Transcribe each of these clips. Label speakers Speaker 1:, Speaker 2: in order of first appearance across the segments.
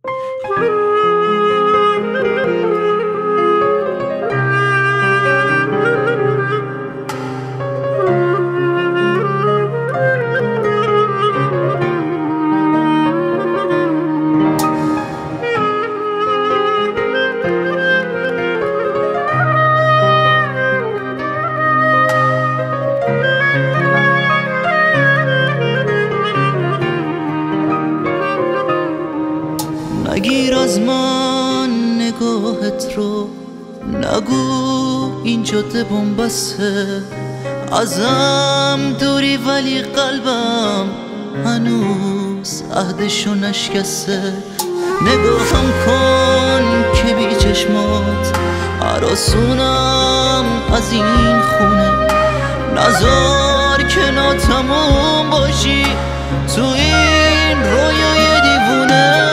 Speaker 1: نگیر از من نگاهت رو، نگو این جاده بنبسته، ازم دوری ولی قلبم هنوز عهدشو نشکسته. نگاهم کن که بی چشمات هراسونم از این خونه، نذار که ناتموم باشی تو این رویای دیوونه.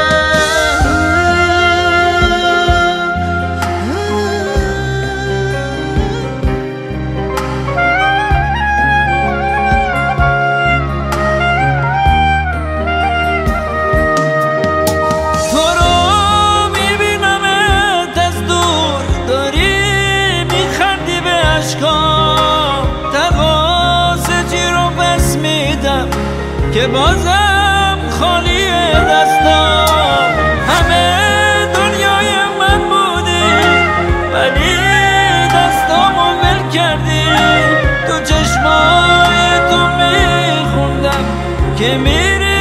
Speaker 2: که بازم خالی دستم، همه دنیای من بودی ولی دستامو ول کردی. تو چشمای تو میخوندم که میری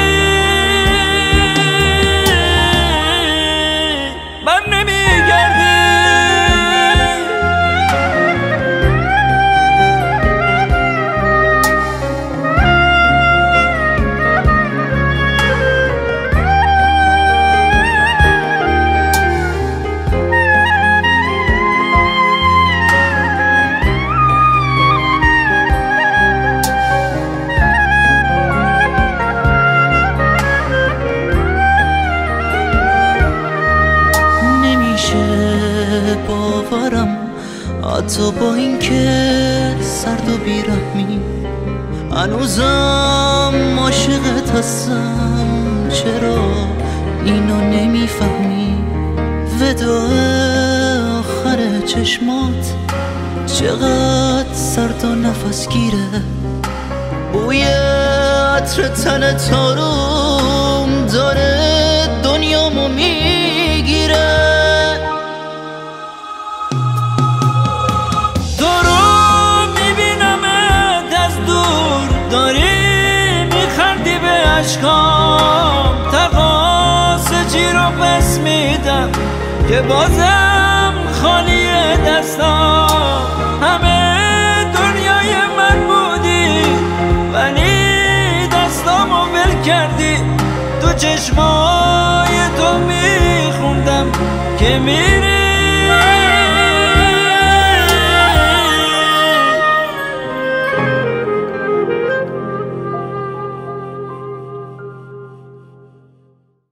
Speaker 2: من نمیگردی.
Speaker 1: باورم حتی با اینکه سرد و بیرحمی هنوزم عاشقت هستم، چرا اینو نمیفهمی؟ وداع آخر چشمات چقدر سرد و نفس گیره، بوی عطر تن تاروم داره دنیامو میگیره.
Speaker 2: تقاس چی رو پس میدم که بازم خالی دستم، همه دنیای من بودی ولی دستامو ول کردی. تو چشمای تو میخوندم که میری